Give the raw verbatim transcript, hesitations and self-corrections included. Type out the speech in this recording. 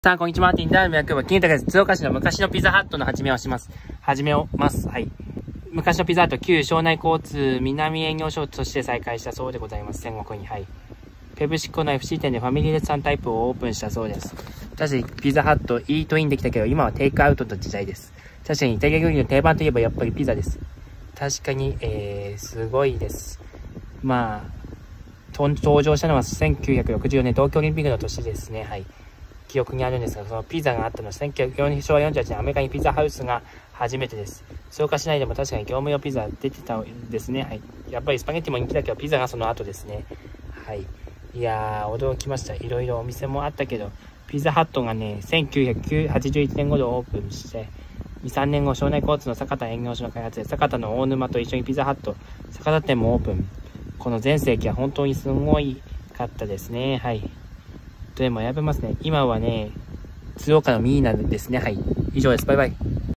さあ、こんにちは。マーティンダーム役場、金太です。鶴岡市の昔のピザハットの始めをします。始めをます。はい。昔のピザハット、旧庄内交通南営業所として再開したそうでございます。戦国に。はい。ペプシコの エフシー 店でファミリーレストランタイプをオープンしたそうです。確かにピザハット、イートインできたけど、今はテイクアウトの時代です。確かにイタリア料理の定番といえばやっぱりピザです。確かに、えー、すごいです。まあ、登場したのはせんきゅうひゃくろくじゅうよねん東京オリンピックの年ですね。はい。記憶にあるんですが、そのピザがあったのはせんきゅうひゃくよんじゅうはちねんアメリカにピザハウスが初めてです。鶴岡市内でも確かに業務用ピザ出てたんですね。はい。やっぱりスパゲッティも人気だけど、ピザがその後ですね。はい。いやー、驚きました。いろいろお店もあったけど、ピザハットがね、せんきゅうひゃくはちじゅういちねん頃オープンして、に、さんねんご、庄内交通の坂田営業所の開発で、坂田の大沼と一緒にピザハット、坂田店もオープン。この全盛期は本当にすごいかったですね。はい。でもやめますね。今はね、鶴岡のミーナですね。はい。以上です。バイバイ。